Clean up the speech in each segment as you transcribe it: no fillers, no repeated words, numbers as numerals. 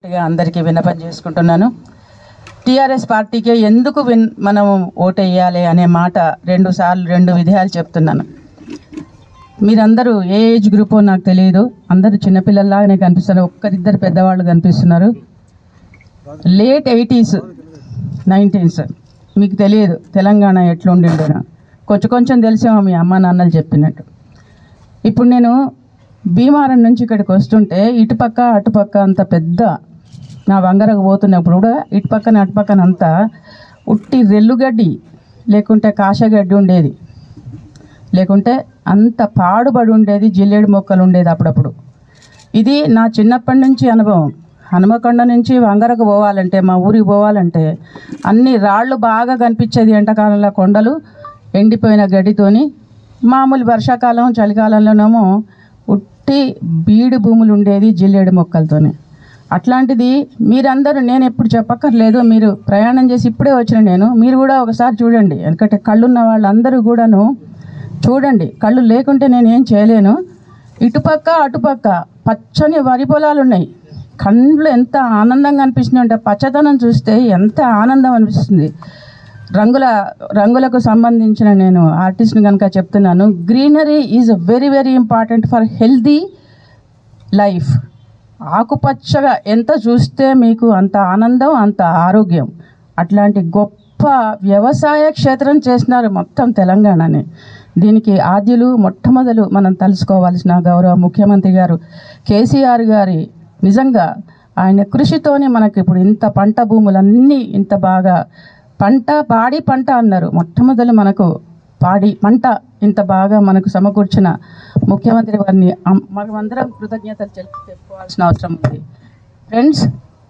అందరికీ విన్నపం చేసుకుంటున్నాను. టీఆర్ఎస్ పార్టీకే ఎందుకు మనం ఓటేయాలి అనే మాట రెండు విధాలు చెప్తున్నాను. మీరందరూ ఏ ఏజ్ గ్రూపో నాకు తెలియదు, అందరూ చిన్నపిల్లల్లాగానే కనిపిస్తున్నారు, ఒక్కరిద్దరు పెద్దవాళ్ళు కనిపిస్తున్నారు. లేట్ 80s 90s మీకు తెలియదు తెలంగాణ ఎట్లుండిండేనా, కొంచెం తెలిసేమో మీ అమ్మ నాన్నలు చెప్పినట్టు. ఇప్పుడు నేను భీమారం నుంచి ఇక్కడికి వస్తుంటే ఇటుపక్క అటుపక్క అంత పెద్ద నా వంగరకు పోతున్నప్పుడు కూడా ఇటుపక్కన అటుపక్కన అంతా ఉట్టి రెల్లుగడ్డి లేకుంటే కాషగడ్డి ఉండేది, లేకుంటే అంత పాడుబడి ఉండేది, జిల్లేడు మొక్కలు ఉండేది అప్పుడప్పుడు. ఇది నా చిన్నప్పటి నుంచి అనుభవం. హనుమకొండ నుంచి వంగరకు పోవాలంటే, మా ఊరికి పోవాలంటే అన్ని రాళ్ళు బాగా కనిపించేది ఎండాకాలంలో, కొండలు ఎండిపోయిన గడ్డితోని. మామూలు వర్షాకాలం చలికాలంలోనేమో ఉట్టి బీడు భూములు ఉండేది జిల్లేడు మొక్కలతోనే. అట్లాంటిది మీరందరూ, నేను ఎప్పుడు చెప్పక్కర్లేదు, మీరు ప్రయాణం చేసి ఇప్పుడే వచ్చిన మీరు కూడా ఒకసారి చూడండి. ఎందుకంటే కళ్ళున్న వాళ్ళందరూ కూడాను చూడండి, కళ్ళు లేకుంటే నేను ఏం చేయలేను. ఇటుపక్క అటుపక్క పచ్చని వరి పొలాలు ఉన్నాయి. కళ్ళు ఎంత ఆనందంగా అనిపిస్తుంది అంటే, పచ్చదనం చూస్తే ఎంత ఆనందం అనిపిస్తుంది. రంగులకు సంబంధించిన నేను ఆర్టిస్ట్ని కనుక చెప్తున్నాను. Greenery is very very important for healthy life. ఆకుపచ్చగా ఎంత చూస్తే మీకు అంత ఆనందం, అంత ఆరోగ్యం. అట్లాంటి గొప్ప వ్యవసాయ క్షేత్రం చేసినారు మొత్తం తెలంగాణని. దీనికి ఆద్యులు మొట్టమొదలు మనం తలుసుకోవాల్సిన గౌరవ ముఖ్యమంత్రి గారు కేసీఆర్ గారి, నిజంగా ఆయన కృషితోనే మనకి ఇప్పుడు ఇంత పంట భూములన్నీ ఇంత బాగా పాడి పంట అన్నారు. మొట్టమొదలు మనకు పాడి పంట ఇంత బాగా మనకు సమకూర్చిన ముఖ్యమంత్రి వారిని మనమందరం కృతజ్ఞతలు చెప్పుకోవాల్సిన అవసరం ఉంది. ఫ్రెండ్స్,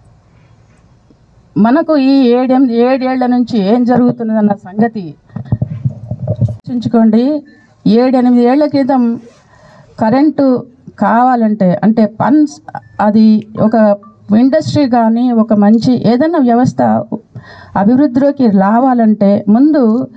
మనకు ఈ 7 ఏళ్ల నుంచి ఏం జరుగుతున్నదన్న సంగతి ఆలోచించుకోండి. 7-8 ఏళ్ల క్రితం కరెంటు కావాలంటే, అంటే పన్స్, అది ఒక ఇండస్ట్రీ కానీ ఒక మంచి ఏదైనా వ్యవస్థ అభివృద్ధిలోకి రావాలంటే ముందు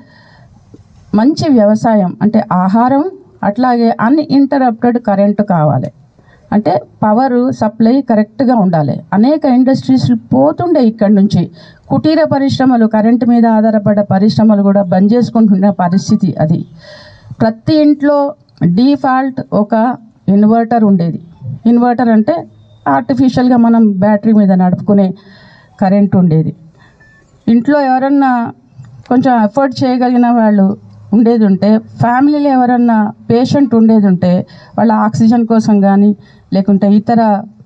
మంచి వ్యవసాయం అంటే ఆహారం, అట్లాగే అన్ఇంటరప్టెడ్ కరెంటు కావాలి. అంటే పవరు సప్లై కరెక్ట్గా ఉండాలి. అనేక ఇండస్ట్రీస్ పోతుండే ఇక్కడి నుంచి. కుటీర పరిశ్రమలు, కరెంటు మీద ఆధారపడ్డ పరిశ్రమలు కూడా బంద్ చేసుకుంటున్న పరిస్థితి అది. ప్రతి ఇంట్లో డిఫాల్ట్ ఒక ఇన్వర్టర్ ఉండేది. ఇన్వర్టర్ అంటే ఆర్టిఫిషియల్గా మనం బ్యాటరీ మీద నడుపుకునే కరెంటు ఉండేది. ఇంట్లో ఎవరన్నా కొంచెం ఎఫర్ట్ చేయగలిగిన వాళ్ళు ఉండేది ఉంటే, ఫ్యామిలీలో ఎవరన్నా పేషెంట్ ఉండేది ఉంటే వాళ్ళ ఆక్సిజన్ కోసం కానీ లేకుంటే ఇతర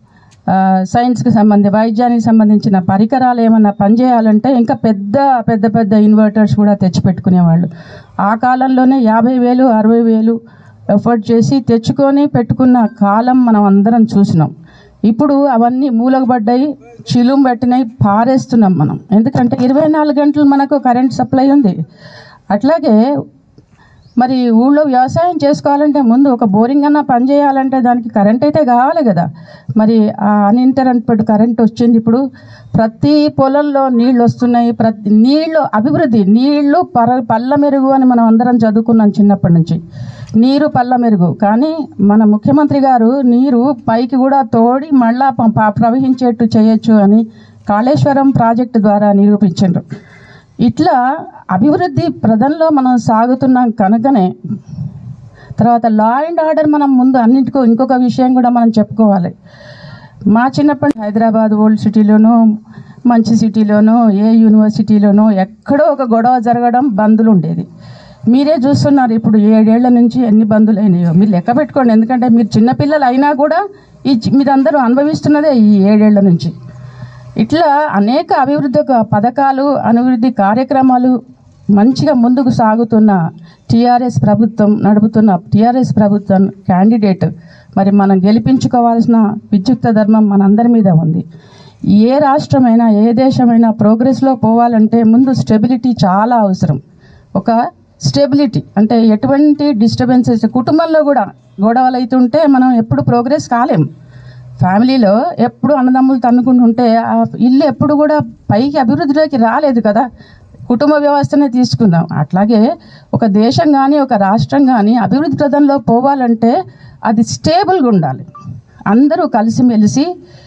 సైన్స్కి వైద్యానికి సంబంధించిన పరికరాలు ఏమన్నా పనిచేయాలంటే ఇంకా పెద్ద ఇన్వర్టర్స్ కూడా తెచ్చిపెట్టుకునేవాళ్ళు. ఆ కాలంలోనే 50,000 60,000 ఎఫర్ట్ చేసి తెచ్చుకొని పెట్టుకున్న కాలం మనం అందరం చూసినాం. ఇప్పుడు అవన్నీ మూలకు పడ్డాయి, చిలుం పెట్టినాయి, పారేస్తున్నాం మనం. ఎందుకంటే 24 గంటలు మనకు కరెంట్ సప్లై ఉంది. అట్లాగే మరి ఊళ్ళో వ్యవసాయం చేసుకోవాలంటే ముందు ఒక బోరింగ్ అన్నా పనిచేయాలంటే దానికి కరెంట్ అయితే కావాలి కదా. మరి ఆ అన్ఇంటరప్టెడ్ కరెంట్ వచ్చింది. ఇప్పుడు ప్రతి పొలంలో నీళ్ళు వస్తున్నాయి. ప్రతి నీళ్ళు అభివృద్ధి, నీళ్లు పల్ల మెరుగు అని మనం అందరం చదువుకున్నాం చిన్నప్పటి నుంచి. నీరు పల్ల మెరుగు. కానీ మన ముఖ్యమంత్రి గారు నీరు పైకి కూడా తోడి మళ్ళా ప్రవహించేట్టు చేయొచ్చు అని కాళేశ్వరం ప్రాజెక్టు ద్వారా నిరూపించారు. ఇట్లా అభివృద్ధి ప్రదంలో మనం సాగుతున్నాం కనుకనే. తర్వాత లా అండ్ ఆర్డర్ మనం ముందు అన్నింటికో ఇంకొక విషయం కూడా మనం చెప్పుకోవాలి. మా చిన్నప్పటి హైదరాబాద్ ఓల్డ్ సిటీలోనూ, మంచి సిటీలోనూ, ఏ యూనివర్సిటీలోనూ ఎక్కడో ఒక గొడవ జరగడం, బందులు ఉండేది. మీరే చూస్తున్నారు ఇప్పుడు 7 ఏళ్ల నుంచి ఎన్ని బందులు అయినాయో మీరు లెక్క పెట్టుకోండి. ఎందుకంటే మీరు చిన్నపిల్లలు అయినా కూడా మీరందరూ అనుభవిస్తున్నదే ఈ 7 ఏళ్ల నుంచి. ఇట్లా అనేక అభివృద్ధి పథకాలు, అభివృద్ధి కార్యక్రమాలు మంచిగా ముందుకు సాగుతున్న నడుపుతున్న టీఆర్ఎస్ ప్రభుత్వం క్యాండిడేట్ మరి మనం గెలిపించుకోవాల్సిన విద్యుక్త ధర్మం మనందరి మీద ఉంది. ఏ రాష్ట్రమైనా ఏ దేశమైనా ప్రోగ్రెస్లో పోవాలంటే ముందు స్టెబిలిటీ చాలా అవసరం. ఒక స్టెబిలిటీ అంటే ఎటువంటి డిస్టర్బెన్సెస్, కుటుంబంలో కూడా గొడవలు అవుతుంటే మనం ఎప్పుడు ప్రోగ్రెస్ కాలేం. ఫ్యామిలీలో ఎప్పుడు అన్నదమ్ములు తన్నుకుంటుంటే ఆ ఇల్లు ఎప్పుడు కూడా పైకి అభివృద్ధిలోకి రాలేదు కదా. కుటుంబ వ్యవస్థనే తీసుకుందాం. అట్లాగే ఒక దేశం కానీ ఒక రాష్ట్రం కానీ అభివృద్ధి ప్రదంలో పోవాలంటే అది స్టేబుల్గా ఉండాలి. అందరూ కలిసిమెలిసి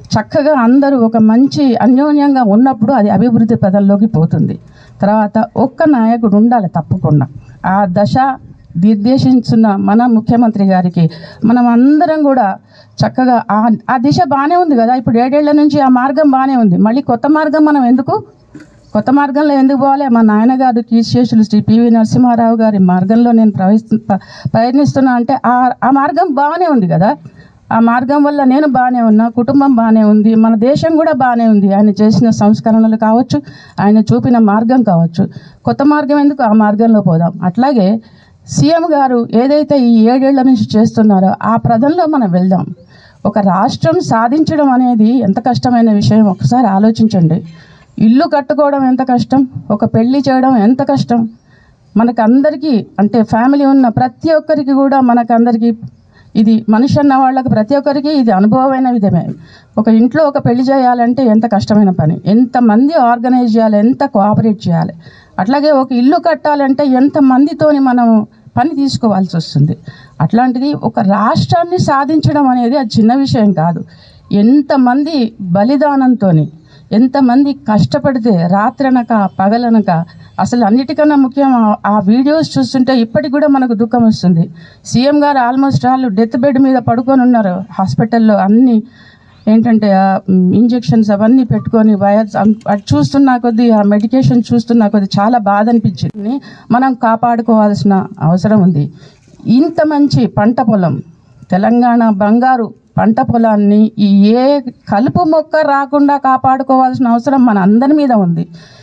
చక్కగా అందరూ ఒక మంచి అన్యోన్యంగా ఉన్నప్పుడు అది అభివృద్ధి పదంలోకి పోతుంది. తర్వాత ఒక్క నాయకుడు ఉండాలి తప్పకుండా. ఆ దశ నిర్దేశించిన మన ముఖ్యమంత్రి గారికి మనం అందరం కూడా చక్కగా ఆ దిశ బాగానే ఉంది కదా. ఇప్పుడు 7 ఏళ్ల నుంచి ఆ మార్గం బాగానే ఉంది. మళ్ళీ కొత్త మార్గం మనం కొత్త మార్గంలో ఎందుకు పోవాలి? మా నాయనగారు కీర్తిశేషులు శ్రీ పివి నరసింహారావు గారి మార్గంలో నేను ప్రయత్నిస్తున్నా అంటే ఆ మార్గం బాగానే ఉంది కదా. ఆ మార్గం వల్ల నేను బాగానే ఉన్నా, కుటుంబం బాగానే ఉంది, మన దేశం కూడా బాగానే ఉంది. ఆయన చేసిన సంస్కరణలు కావచ్చు, ఆయన చూపిన మార్గం కావచ్చు. కొత్త మార్గం ఎందుకు? ఆ మార్గంలో పోదాం. అట్లాగే సీఎం గారు ఏదైతే ఈ 7 ఏళ్ల నుంచి చేస్తున్నారో ఆ ప్రదంలో మనం వెళ్దాం. ఒక రాష్ట్రం సాధించడం అనేది ఎంత కష్టమైన విషయం ఒకసారి ఆలోచించండి. ఇల్లు కట్టుకోవడం ఎంత కష్టం, ఒక పెళ్లి చేయడం ఎంత కష్టం. మనకందరికీ అంటే ఫ్యామిలీ ఉన్న ప్రతి ఒక్కరికి కూడా మనకందరికీ ఇది మనిషి అన్న వాళ్ళకి ప్రతి ఒక్కరికి ఇది అనుభవమైన విధమే. ఒక ఇంట్లో ఒక పెళ్లి చేయాలంటే ఎంత కష్టమైన పని, ఎంతమంది ఆర్గనైజ్ చేయాలి, ఎంత కోఆపరేట్ చేయాలి. అట్లాగే ఒక ఇల్లు కట్టాలంటే ఎంతమందితోని మనం పని తీసుకోవాల్సి వస్తుంది. అట్లాంటిది ఒక రాష్ట్రాన్ని సాధించడం అనేది అది చిన్న విషయం కాదు. ఎంతమంది బలిదానంతో, ఎంతమంది కష్టపడితే రాత్రనక పగలనక, అసలు అన్నిటికన్నా ముఖ్యం ఆ వీడియోస్ చూస్తుంటే ఇప్పటికి కూడా మనకు దుఃఖం వస్తుంది. సీఎం గారు ఆల్మోస్ట్ వాళ్ళు డెత్ బెడ్ మీద పడుకొని ఉన్నారు హాస్పిటల్లో. అన్ని ఏంటంటే ఇంజెక్షన్స్ అవన్నీ పెట్టుకొని వైర్స్ అది చూస్తున్నా కొద్దీ, ఆ మెడికేషన్ చూస్తున్నా కొద్దీ చాలా బాధ అనిపించింది. మనం కాపాడుకోవాల్సిన అవసరం ఉంది. ఇంత మంచి పంట పొలం, తెలంగాణ బంగారు పంట పొలాన్ని ఏ కలుపు మొక్క రాకుండా కాపాడుకోవాల్సిన అవసరం మన అందరి మీద ఉంది.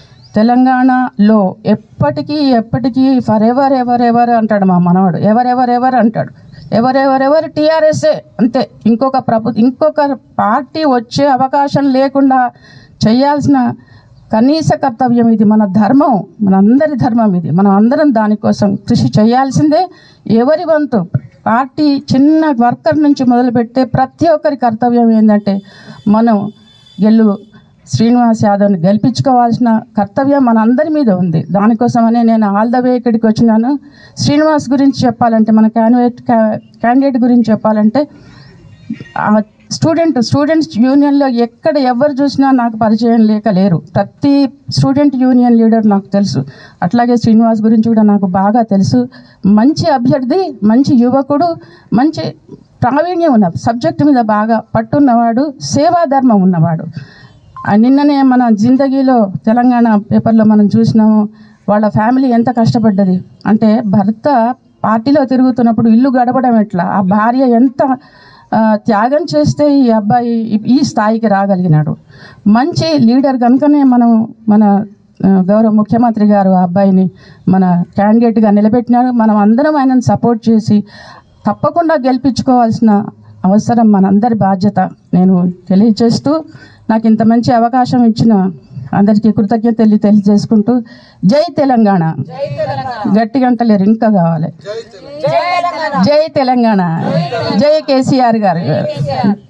తెలంగాణలో ఎప్పటికీ ఫర్ ఎవర్ ఎవర్ ఎవర్ అంటాడు మా మనవాడు. ఎవరెవర్ అంటాడు. ఎవరెవరెవరు టీఆర్ఎస్ఏ అంతే. ఇంకొక పార్టీ వచ్చే అవకాశం లేకుండా చేయాల్సిన కనీస కర్తవ్యం ఇది. మన ధర్మం, మనందరి ధర్మం ఇది. మనం అందరం దానికోసం కృషి చేయాల్సిందే. ఎవరి వంతు పార్టీ చిన్న వర్కర్ నుంచి మొదలుపెట్టే ప్రతి ఒక్కరి కర్తవ్యం ఏంటంటే మనం శ్రీనివాస్ యాదవ్ని గెలిపించుకోవాల్సిన కర్తవ్యం మన అందరి మీద ఉంది. దానికోసమనే నేను ఆల్ ద వే ఇక్కడికి వచ్చినాను. శ్రీనివాస్ గురించి చెప్పాలంటే, మన క్యాండిడేట్ గురించి చెప్పాలంటే, స్టూడెంట్స్ యూనియన్లో ఎక్కడ ఎవరు చూసినా నాకు పరిచయం లేరు. ప్రతి స్టూడెంట్ యూనియన్ లీడర్ నాకు తెలుసు. అట్లాగే శ్రీనివాస్ గురించి కూడా నాకు బాగా తెలుసు. మంచి అభ్యర్థి, మంచి యువకుడు, మంచి ప్రావీణ్యం ఉన్న సబ్జెక్ట్ మీద బాగా పట్టున్నవాడు, సేవాధర్మం ఉన్నవాడు. నిన్ననే మన జిందగీలో తెలంగాణ పేపర్లో మనం చూసినాము. వాళ్ళ ఫ్యామిలీ ఎంత కష్టపడ్డది అంటే, భర్త పార్టీలో తిరుగుతున్నప్పుడు ఇల్లు గడపడం ఎట్లా, ఆ భార్య ఎంత త్యాగం చేస్తే ఈ అబ్బాయి ఈ స్థాయికి రాగలిగినాడు. మంచి లీడర్ కనుకనే మన గౌరవ ముఖ్యమంత్రి గారు ఆ అబ్బాయిని మన క్యాండిడేట్గా నిలబెట్టినారు. మనం అందరం ఆయనను సపోర్ట్ చేసి తప్పకుండా గెలిపించుకోవాల్సిన అవసరం మనందరి బాధ్యత. నేను తెలియజేస్తూ నాకు ఇంత మంచి అవకాశం ఇచ్చిన అందరికీ కృతజ్ఞతలు తెలియజేసుకుంటూ, జై తెలంగాణ. గట్టి గంటలేరు, ఇంకా కావాలి. జై తెలంగాణ, జై కేసీఆర్ గారు.